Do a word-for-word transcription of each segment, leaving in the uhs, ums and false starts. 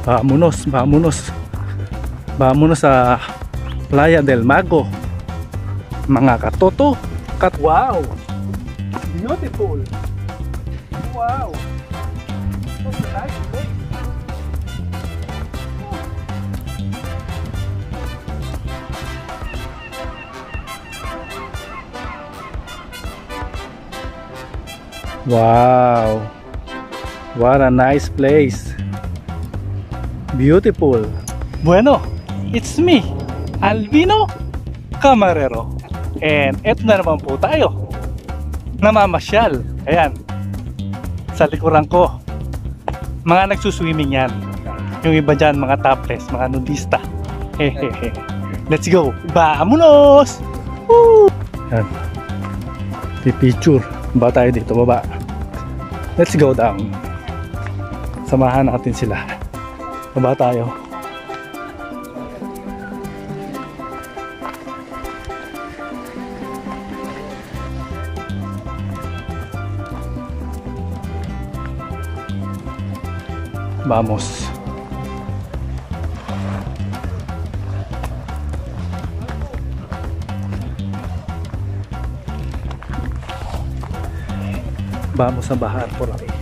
Vámonos, vámonos. Vámonos sa Playa del Mago. Mga katoto. Kat wow! Beautiful! Wow! That's a nice place. Wow! What a nice place. Beautiful. Bueno, it's me, Alvino Camarero. And eto na naman po tayo, namamasyal. Ayan, sa likuran ko, mga nagsuswimming yan. Yung iba dyan, mga topless, mga nudista. Hehehe. Let's go. Vamonos! Woo! Ayan, pipicture. Ba tayo dito, baba. Let's go down. Samahan natin sila. Baba tayo. Vamos. Vamos a bajar por ahí.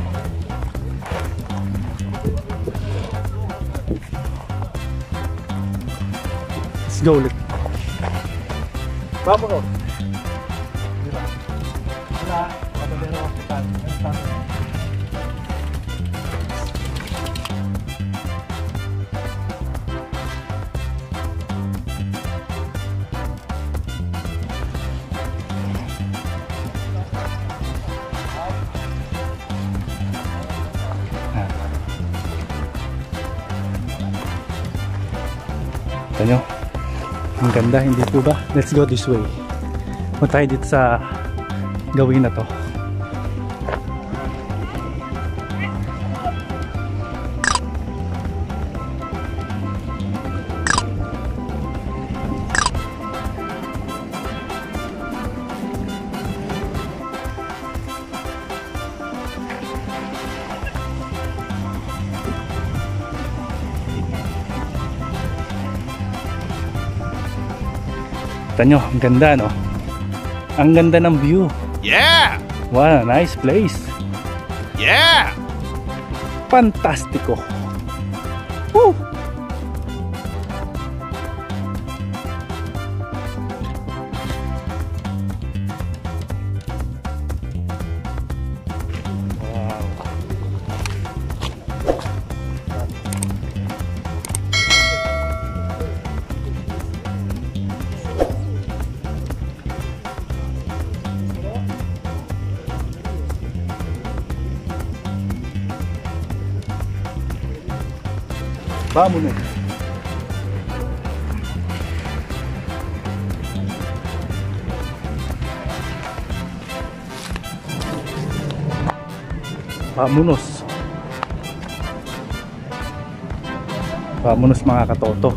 Let's go. Vámonos. Mira. Mira, patadero, patadero. Nyo, ang ganda, hindi po ba? Let's go this way. Punta tayo dito sa gawin na to. Kita nyo, ang ganda, no? Ang ganda ng view. Yeah! What a nice place. Yeah! Fantastico. Woo! Vámonos. Vámonos. Vámonos mga katoto.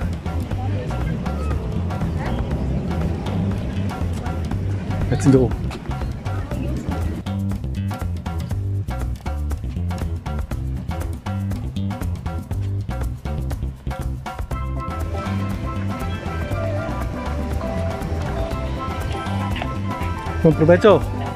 Let's go. Buen provecho.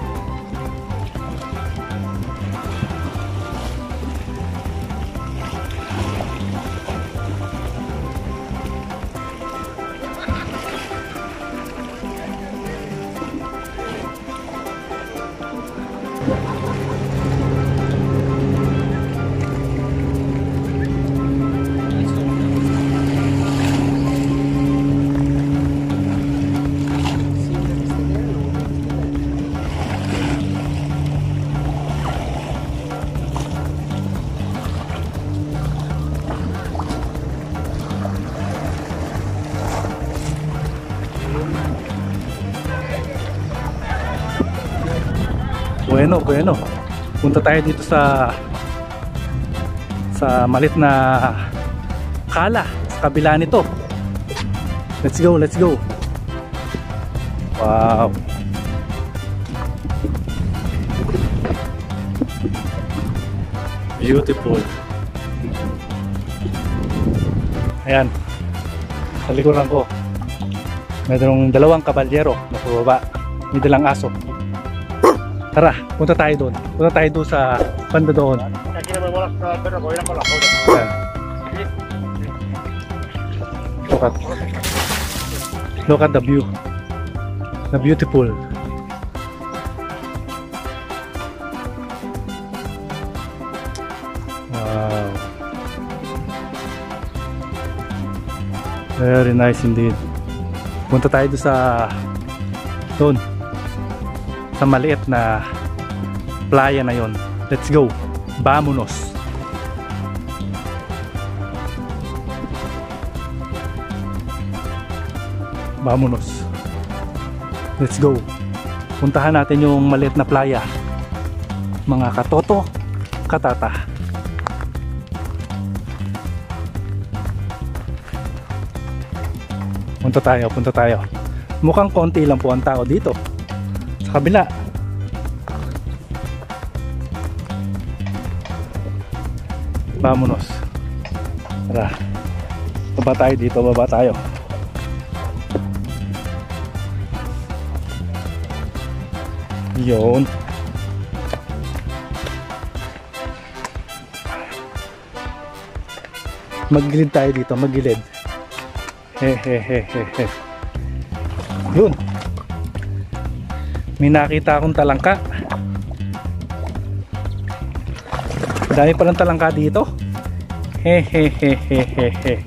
Bueno, bueno. Punta tayo dito sa sa malit na kala sa kabila nito. Let's go, let's go. Wow. Beautiful. Ayan. Sa likuran ko. Mayroong dalawang kabalyero na pababa. May dalang aso. Tara, punta tayo doon. Punta tayo doon sa banda doon. Ayan. Look at, look at the view. The beautiful. Wow. Very nice indeed. Punta tayo doon sa doon sa maliit na playa na yon. Let's go. Vamonos. Vamonos. Let's go. Puntahan natin yung maliit na playa. Mga katoto, katata. Punta tayo, punta tayo. Mukhang konti lang po ang tao dito. Sa kabila. Vamonos. Tara. Baba tayo dito, baba tayo. Yun. Maggilid tayo dito, maggilid. Hehehehe. Yun. May nakita akong talangka. Dami palang talangka dito. Hehehehehe.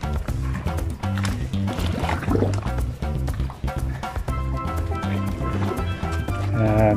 Yan.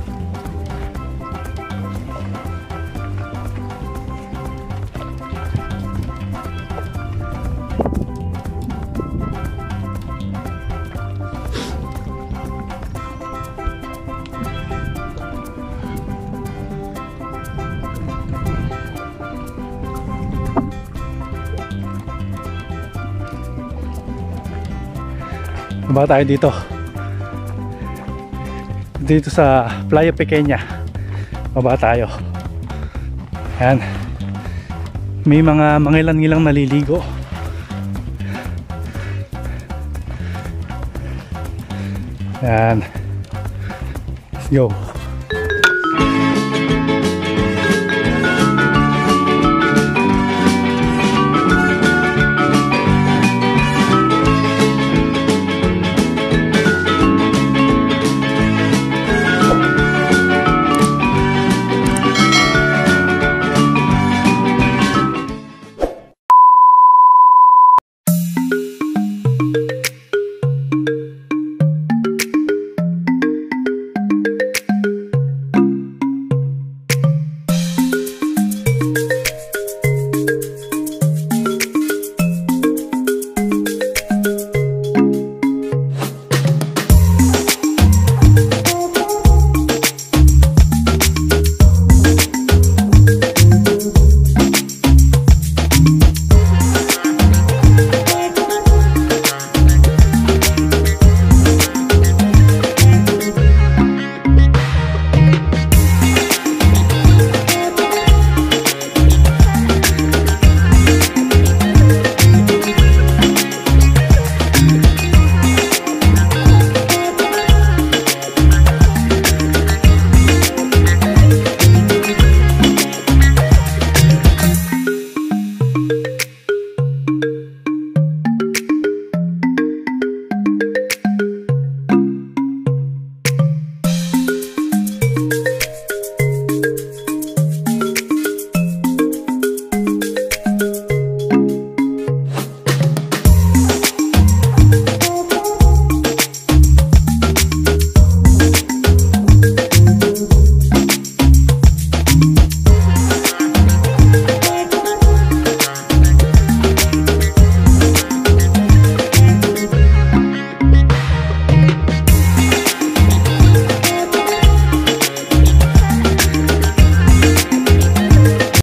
Baba tayo dito. Dito sa Playa Pequeña. Baba tayo. Ayan. May mga mangilan-ngilang naliligo. Ayan. Let's go.